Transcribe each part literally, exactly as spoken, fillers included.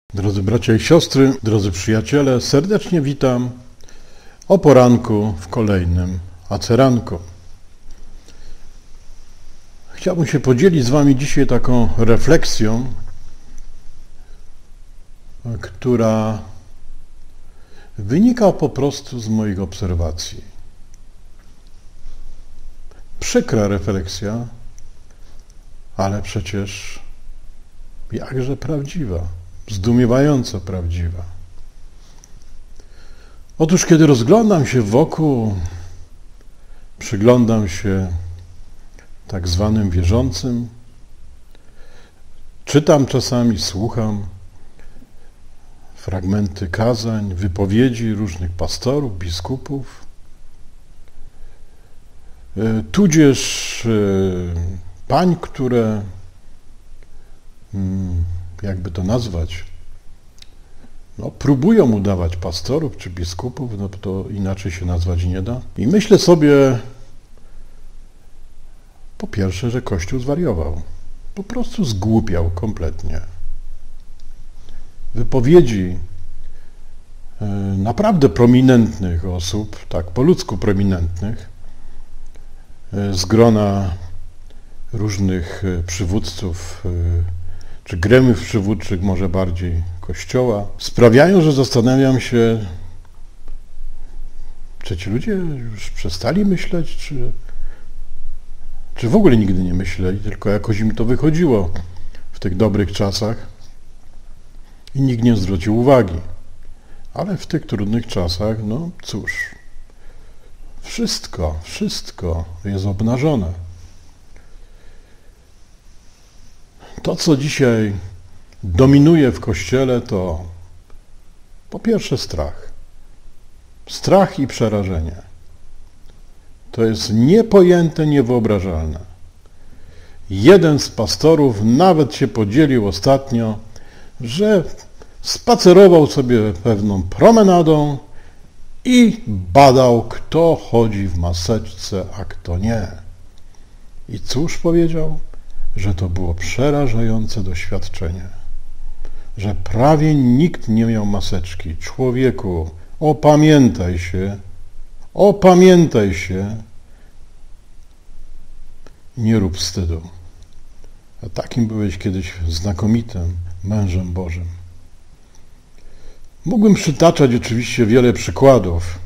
Drodzy bracia i siostry, drodzy przyjaciele, serdecznie witam o poranku w kolejnym aceranku. Chciałbym się podzielić z Wami dzisiaj taką refleksją, która wynika po prostu z moich obserwacji. Przykra refleksja, ale przecież jakże prawdziwa. Zdumiewająco prawdziwa. Otóż kiedy rozglądam się wokół, przyglądam się tak zwanym wierzącym, czytam czasami, słucham fragmenty kazań, wypowiedzi różnych pastorów, biskupów, tudzież pań, które jakby to nazwać, no, próbują udawać pastorów czy biskupów, no to inaczej się nazwać nie da. I myślę sobie, po pierwsze, że Kościół zwariował. Po prostu zgłupiał kompletnie. Wypowiedzi naprawdę prominentnych osób, tak po ludzku prominentnych, z grona różnych przywódców czy gremiów przywódczych, może bardziej Kościoła, sprawiają, że zastanawiam się, czy ci ludzie już przestali myśleć, czy, czy w ogóle nigdy nie myśleli, tylko jakoś im to wychodziło w tych dobrych czasach i nikt nie zwrócił uwagi. Ale w tych trudnych czasach, no cóż, wszystko, wszystko jest obnażone. To, co dzisiaj dominuje w Kościele, to po pierwsze strach. Strach i przerażenie. To jest niepojęte, niewyobrażalne. Jeden z pastorów nawet się podzielił ostatnio, że spacerował sobie pewną promenadą i badał, kto chodzi w maseczce, a kto nie. I cóż powiedział? Że to było przerażające doświadczenie, że prawie nikt nie miał maseczki. Człowieku, opamiętaj się, opamiętaj się, nie rób wstydu. A takim byłeś kiedyś znakomitym mężem Bożym. Mógłbym przytaczać oczywiście wiele przykładów,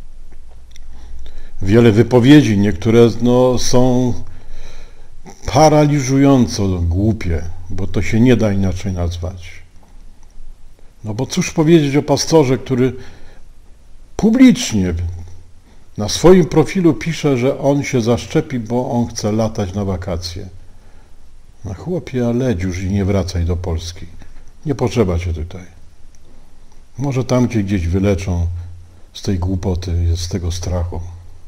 wiele wypowiedzi, niektóre no, są paraliżująco głupie, bo to się nie da inaczej nazwać. No bo cóż powiedzieć o pastorze, który publicznie na swoim profilu pisze, że on się zaszczepi, bo on chce latać na wakacje. No chłopie, leć już i nie wracaj do Polski. Nie potrzeba cię tutaj. Może tam cię gdzieś wyleczą z tej głupoty, z tego strachu.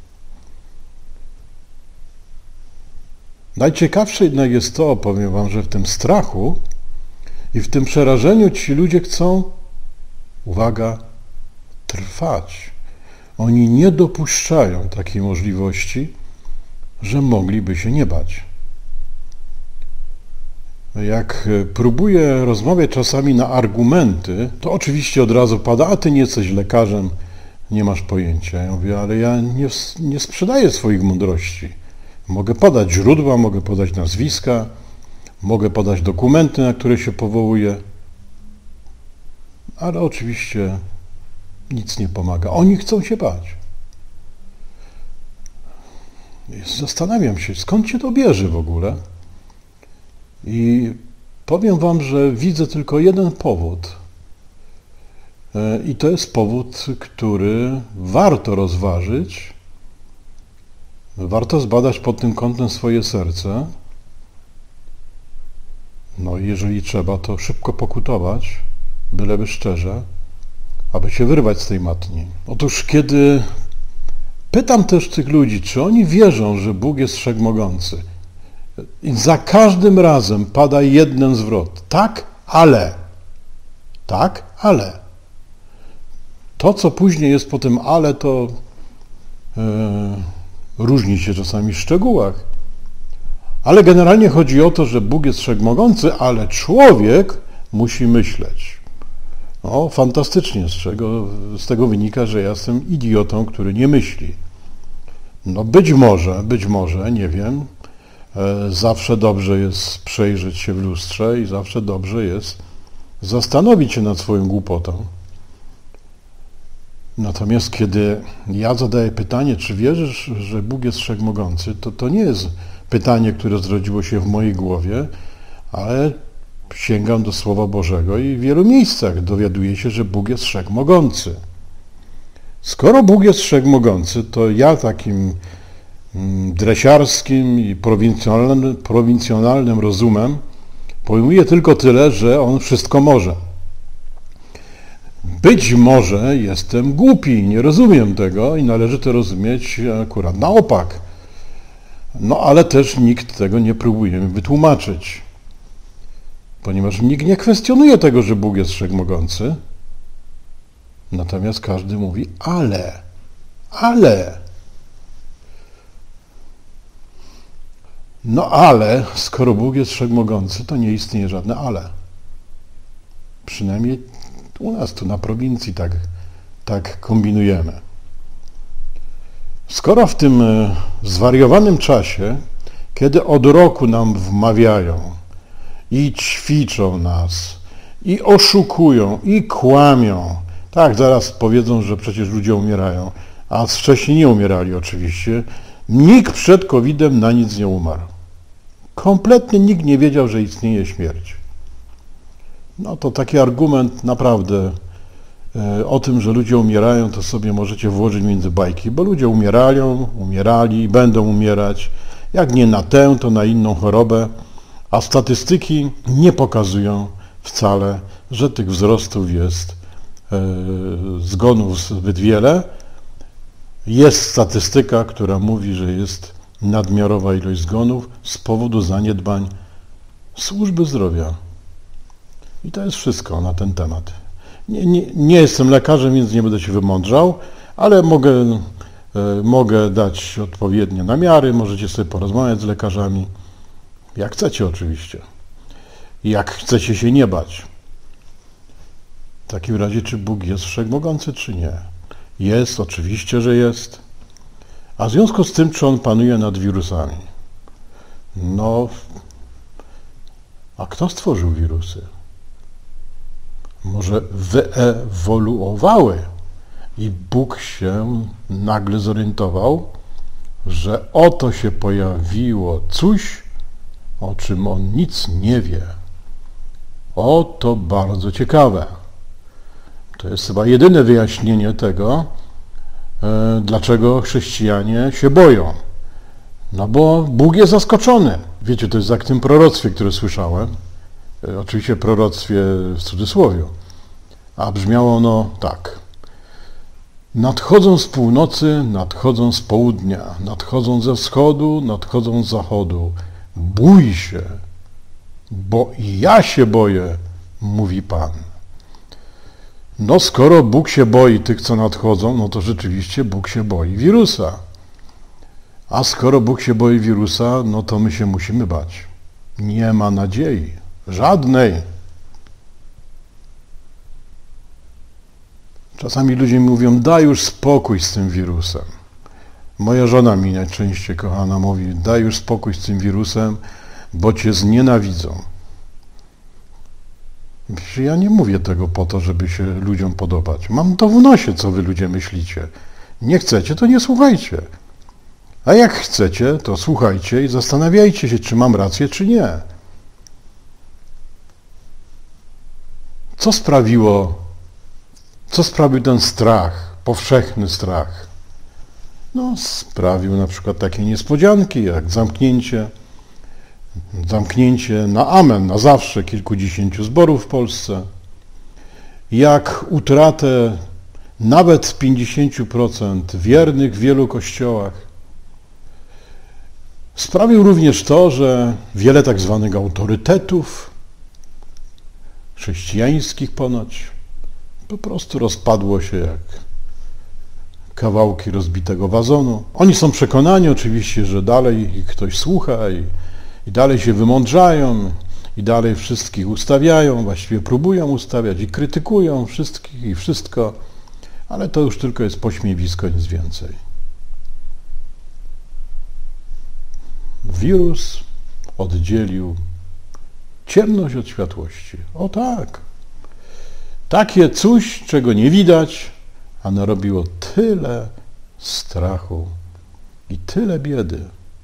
Najciekawsze jednak jest to, powiem wam, że w tym strachu i w tym przerażeniu ci ludzie chcą, uwaga, trwać. Oni nie dopuszczają takiej możliwości, że mogliby się nie bać. Jak próbuję rozmawiać czasami na argumenty, to oczywiście od razu pada, a ty nie jesteś lekarzem, nie masz pojęcia. Ja mówię, ale ja nie, nie sprzedaję swoich mądrości. Mogę podać źródła, mogę podać nazwiska, mogę podać dokumenty, na które się powołuję, ale oczywiście nic nie pomaga. Oni chcą się bać. Zastanawiam się, skąd się to bierze w ogóle. I powiem wam, że widzę tylko jeden powód. I to jest powód, który warto rozważyć. Warto zbadać pod tym kątem swoje serce. No i jeżeli trzeba, to szybko pokutować, byleby szczerze, aby się wyrwać z tej matni. Otóż kiedy pytam też tych ludzi, czy oni wierzą, że Bóg jest wszechmogący, i za każdym razem pada jeden zwrot. Tak, ale. Tak, ale. To, co później jest po tym ale, to yy, różni się czasami w szczegółach. Ale generalnie chodzi o to, że Bóg jest wszechmogący, ale człowiek musi myśleć. O, fantastycznie, z czego z tego wynika, że ja jestem idiotą, który nie myśli. No być może, być może, nie wiem. Zawsze dobrze jest przejrzeć się w lustrze i zawsze dobrze jest zastanowić się nad swoją głupotą. Natomiast kiedy ja zadaję pytanie, czy wierzysz, że Bóg jest wszechmogący, to to nie jest pytanie, które zrodziło się w mojej głowie, ale sięgam do Słowa Bożego i w wielu miejscach dowiaduję się, że Bóg jest wszechmogący. Skoro Bóg jest wszechmogący, to ja takim dresiarskim i prowincjonalnym, prowincjonalnym rozumem pojmuję tylko tyle, że On wszystko może. Być może jestem głupi, nie rozumiem tego i należy to rozumieć akurat na opak. No ale też nikt tego nie próbuje mi wytłumaczyć, ponieważ nikt nie kwestionuje tego, że Bóg jest wszechmogący. Natomiast każdy mówi, ale, ale. No ale, skoro Bóg jest wszechmogący, to nie istnieje żadne ale. Przynajmniej u nas tu na prowincji tak, tak kombinujemy. Skoro w tym zwariowanym czasie, kiedy od roku nam wmawiają i ćwiczą nas, i oszukują, i kłamią, tak, zaraz powiedzą, że przecież ludzie umierają, a wcześniej nie umierali oczywiście, nikt przed kowidem na nic nie umarł. Kompletnie nikt nie wiedział, że istnieje śmierć. No to taki argument naprawdę o tym, że ludzie umierają, to sobie możecie włożyć między bajki, bo ludzie umierają, umierali i będą umierać. Jak nie na tę, to na inną chorobę, a statystyki nie pokazują wcale, że tych wzrostów jest, zgonów zbyt wiele. Jest statystyka, która mówi, że jest nadmiarowa ilość zgonów z powodu zaniedbań służby zdrowia. I to jest wszystko na ten temat. Nie, nie, nie jestem lekarzem, więc nie będę się wymądrzał, ale mogę, e, mogę dać odpowiednie namiary, możecie sobie porozmawiać z lekarzami, jak chcecie oczywiście. Jak chcecie się nie bać. W takim razie, czy Bóg jest wszechmogący, czy nie? Jest, oczywiście, że jest. A w związku z tym, czy On panuje nad wirusami? No, a kto stworzył wirusy? Może wyewoluowały i Bóg się nagle zorientował, że oto się pojawiło coś, o czym On nic nie wie. Oto bardzo ciekawe. To jest chyba jedyne wyjaśnienie tego, dlaczego chrześcijanie się boją. No bo Bóg jest zaskoczony. Wiecie, to jest jak w tym proroctwie, które słyszałem. Oczywiście proroctwie w cudzysłowie. A brzmiało ono tak. Nadchodzą z północy, nadchodzą z południa, nadchodzą ze wschodu, nadchodzą z zachodu. Bój się, bo i ja się boję, mówi Pan. No skoro Bóg się boi tych, co nadchodzą, no to rzeczywiście Bóg się boi wirusa. A skoro Bóg się boi wirusa, no to my się musimy bać. Nie ma nadziei. Żadnej. Czasami ludzie mi mówią, daj już spokój z tym wirusem. Moja żona mi najczęściej, kochana, mówi, daj już spokój z tym wirusem, bo cię znienawidzą. Ja nie mówię tego po to, żeby się ludziom podobać. Mam to w nosie, co wy ludzie myślicie. Nie chcecie, to nie słuchajcie. A jak chcecie, to słuchajcie i zastanawiajcie się, czy mam rację, czy nie. Co sprawiło, co sprawił ten strach, powszechny strach? No, sprawił na przykład takie niespodzianki, jak zamknięcie, zamknięcie na amen, na zawsze kilkudziesięciu zborów w Polsce, jak utratę nawet pięćdziesięciu procent wiernych w wielu kościołach. Sprawił również to, że wiele tak zwanych autorytetów chrześcijańskich ponoć po prostu rozpadło się jak kawałki rozbitego wazonu. Oni są przekonani oczywiście, że dalej ich ktoś słucha i, i dalej się wymądrzają i dalej wszystkich ustawiają, właściwie próbują ustawiać i krytykują wszystkich i wszystko, ale to już tylko jest pośmiewisko, nic więcej. Wirus oddzielił ciemność od światłości. O tak. Takie coś, czego nie widać, a narobiło tyle strachu i tyle biedy.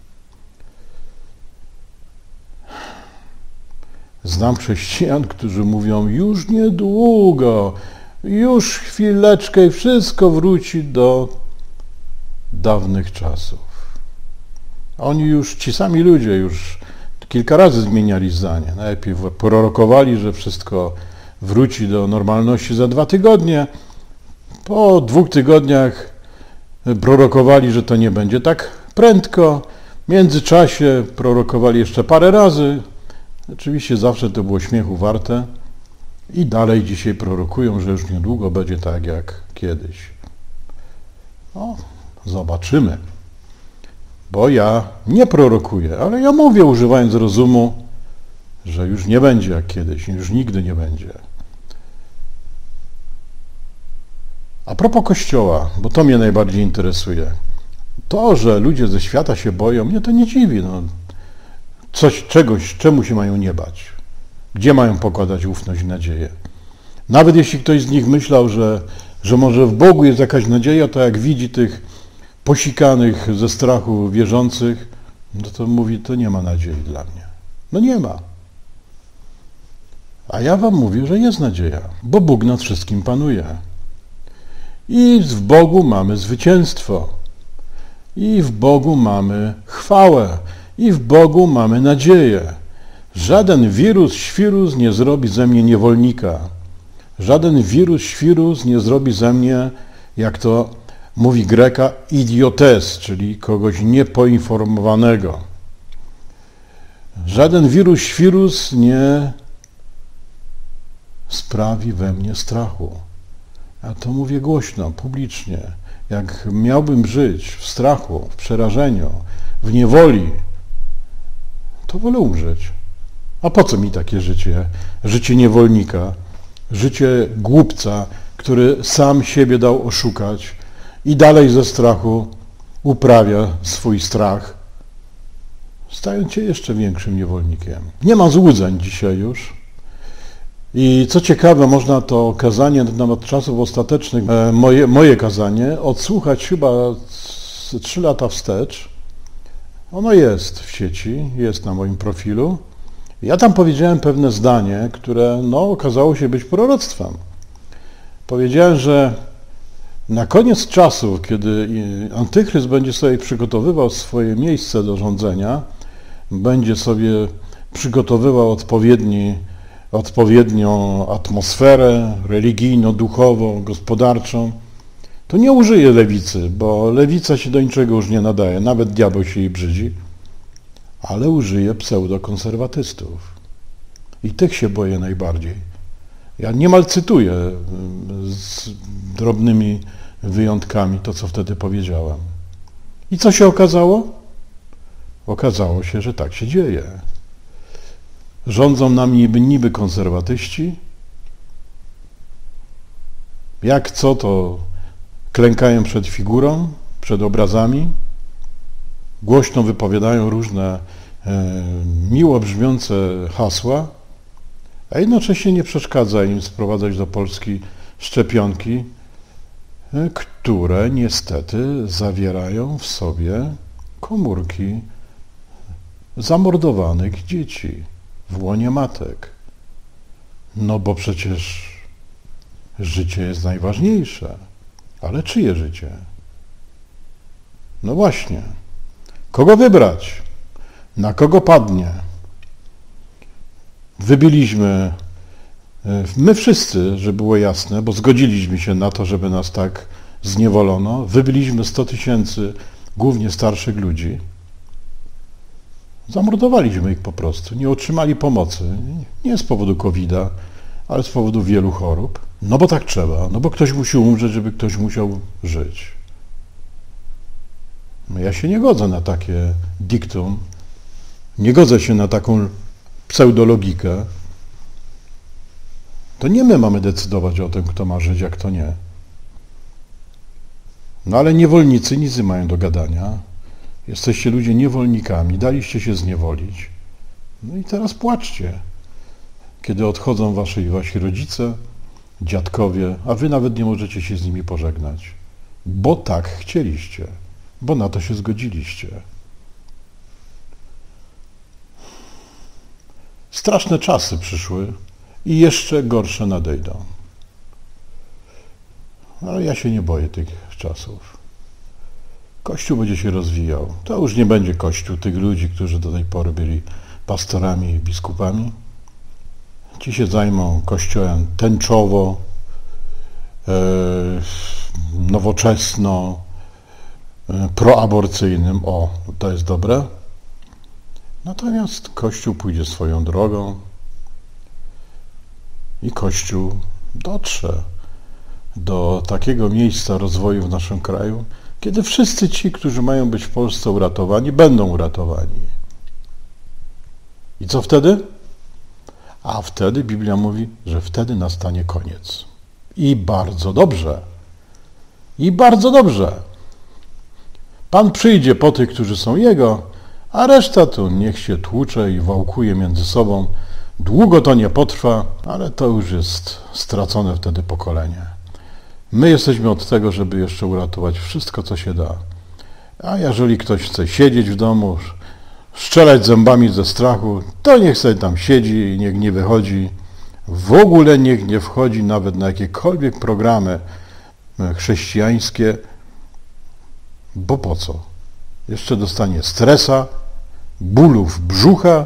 Znam chrześcijan, którzy mówią, już niedługo, już chwileczkę i wszystko wróci do dawnych czasów. Oni już, ci sami ludzie już kilka razy zmieniali zdanie. Najpierw prorokowali, że wszystko wróci do normalności za dwa tygodnie. Po dwóch tygodniach prorokowali, że to nie będzie tak prędko. W międzyczasie prorokowali jeszcze parę razy. Oczywiście zawsze to było śmiechu warte. I dalej dzisiaj prorokują, że już niedługo będzie tak jak kiedyś. No, zobaczymy. Bo ja nie prorokuję, ale ja mówię, używając rozumu, że już nie będzie jak kiedyś, już nigdy nie będzie. A propos Kościoła, bo to mnie najbardziej interesuje. To, że ludzie ze świata się boją, mnie to nie dziwi. No. Coś, czegoś, czemu się mają nie bać? Gdzie mają pokładać ufność i nadzieję? Nawet jeśli ktoś z nich myślał, że, że może w Bogu jest jakaś nadzieja, to jak widzi tych posikanych ze strachu wierzących, no to mówi, to nie ma nadziei dla mnie. No nie ma. A ja wam mówię, że jest nadzieja, bo Bóg nad wszystkim panuje. I w Bogu mamy zwycięstwo. I w Bogu mamy chwałę. I w Bogu mamy nadzieję. Żaden wirus, świrus nie zrobi ze mnie niewolnika. Żaden wirus, świrus nie zrobi ze mnie, jak to mówi Greka, idiotes, czyli kogoś niepoinformowanego. Żaden wirus, świrus nie sprawi we mnie strachu. Ja to mówię głośno, publicznie. Jak miałbym żyć w strachu, w przerażeniu, w niewoli, to wolę umrzeć. A po co mi takie życie? Życie niewolnika, życie głupca, który sam siebie dał oszukać i dalej ze strachu uprawia swój strach, stając się jeszcze większym niewolnikiem. Nie ma złudzeń dzisiaj już. I co ciekawe, można to kazanie na temat czasów ostatecznych, moje, moje kazanie, odsłuchać chyba trzy lata wstecz. Ono jest w sieci, jest na moim profilu. Ja tam powiedziałem pewne zdanie, które no, okazało się być proroctwem. Powiedziałem, że na koniec czasów, kiedy Antychryst będzie sobie przygotowywał swoje miejsce do rządzenia, będzie sobie przygotowywał odpowiedni, odpowiednią atmosferę religijno-duchową, gospodarczą, to nie użyje lewicy, bo lewica się do niczego już nie nadaje, nawet diabeł się jej brzydzi, ale użyje pseudokonserwatystów. I tych się boję najbardziej. Ja niemal cytuję z drobnymi wyjątkami to, co wtedy powiedziałem. I co się okazało? Okazało się, że tak się dzieje. Rządzą nami niby, niby konserwatyści. Jak co, to klękają przed figurą, przed obrazami. Głośno wypowiadają różne e, miło brzmiące hasła, a jednocześnie nie przeszkadza im sprowadzać do Polski szczepionki, e, które niestety zawierają w sobie komórki zamordowanych dzieci w łonie matek. No bo przecież życie jest najważniejsze. Ale czyje życie? No właśnie. Kogo wybrać? Na kogo padnie? Wybiliśmy, my wszyscy, żeby było jasne, bo zgodziliśmy się na to, żeby nas tak zniewolono, wybiliśmy sto tysięcy głównie starszych ludzi. Zamordowaliśmy ich po prostu, nie otrzymali pomocy, nie z powodu kowida, ale z powodu wielu chorób. No bo tak trzeba, no bo ktoś musi umrzeć, żeby ktoś musiał żyć. No ja się nie godzę na takie diktum, nie godzę się na taką pseudologikę, to nie my mamy decydować o tym, kto ma żyć, a kto nie. No ale niewolnicy nic nie mają do gadania. Jesteście ludzie niewolnikami, daliście się zniewolić. No i teraz płaczcie, kiedy odchodzą wasi, wasi rodzice, dziadkowie, a wy nawet nie możecie się z nimi pożegnać. Bo tak chcieliście, bo na to się zgodziliście. Straszne czasy przyszły i jeszcze gorsze nadejdą. Ale ja się nie boję tych czasów. Kościół będzie się rozwijał. To już nie będzie Kościół tych ludzi, którzy do tej pory byli pastorami i biskupami. Ci się zajmą Kościołem tęczowo, e, nowoczesno, e, proaborcyjnym. O, to jest dobre. Natomiast Kościół pójdzie swoją drogą i Kościół dotrze do takiego miejsca rozwoju w naszym kraju, kiedy wszyscy ci, którzy mają być w Polsce uratowani, będą uratowani. I co wtedy? A wtedy Biblia mówi, że wtedy nastanie koniec. I bardzo dobrze. I bardzo dobrze. Pan przyjdzie po tych, którzy są Jego, a reszta to niech się tłucze i wałkuje między sobą. Długo to nie potrwa, ale to już jest stracone wtedy pokolenie. My jesteśmy od tego, żeby jeszcze uratować wszystko, co się da. A jeżeli ktoś chce siedzieć w domu, strzelać zębami ze strachu, to niech sobie tam siedzi i niech nie wychodzi. W ogóle niech nie wchodzi nawet na jakiekolwiek programy chrześcijańskie, bo po co? Jeszcze dostanie stresa, bólów brzucha,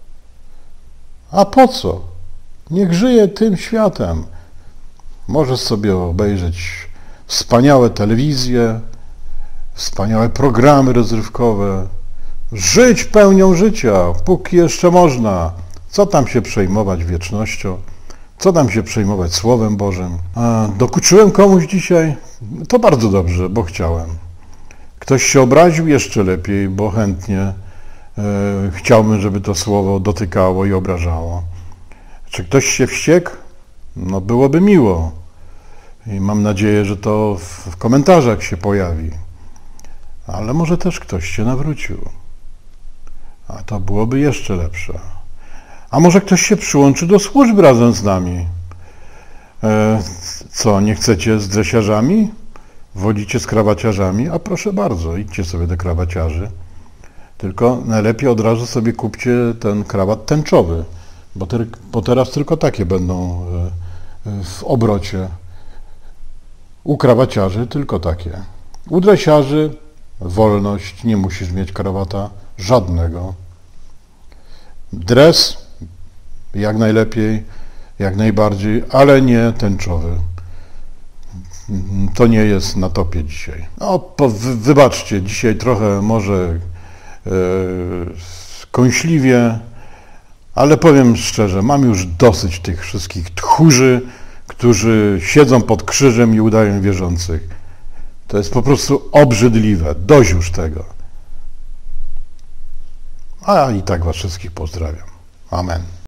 a po co? Niech żyje tym światem. Może sobie obejrzeć wspaniałe telewizje, wspaniałe programy rozrywkowe, żyć pełnią życia, póki jeszcze można. Co tam się przejmować wiecznością? Co tam się przejmować Słowem Bożym? A dokuczyłem komuś dzisiaj? To bardzo dobrze, bo chciałem. Ktoś się obraził? Jeszcze lepiej, bo chętnie e, chciałbym, żeby to słowo dotykało i obrażało. Czy ktoś się wściekł? No byłoby miło. I mam nadzieję, że to w, w komentarzach się pojawi. Ale może też ktoś się nawrócił. A to byłoby jeszcze lepsze. A może ktoś się przyłączy do służb razem z nami? E, co, nie chcecie z dresiarzami? Wolicie z krawaciarzami? A proszę bardzo, idźcie sobie do krawaciarzy. Tylko najlepiej od razu sobie kupcie ten krawat tęczowy, bo, te, bo teraz tylko takie będą w obrocie. U krawaciarzy tylko takie. U dresiarzy wolność, nie musisz mieć krawata żadnego. Dres jak najlepiej, jak najbardziej, ale nie tęczowy. To nie jest na topie dzisiaj. No, po, wy, wybaczcie, dzisiaj trochę może e, kąśliwie, ale powiem szczerze, mam już dosyć tych wszystkich tchórzy, którzy siedzą pod krzyżem i udają wierzących. To jest po prostu obrzydliwe. Dość już tego. A i tak was wszystkich pozdrawiam. Amen.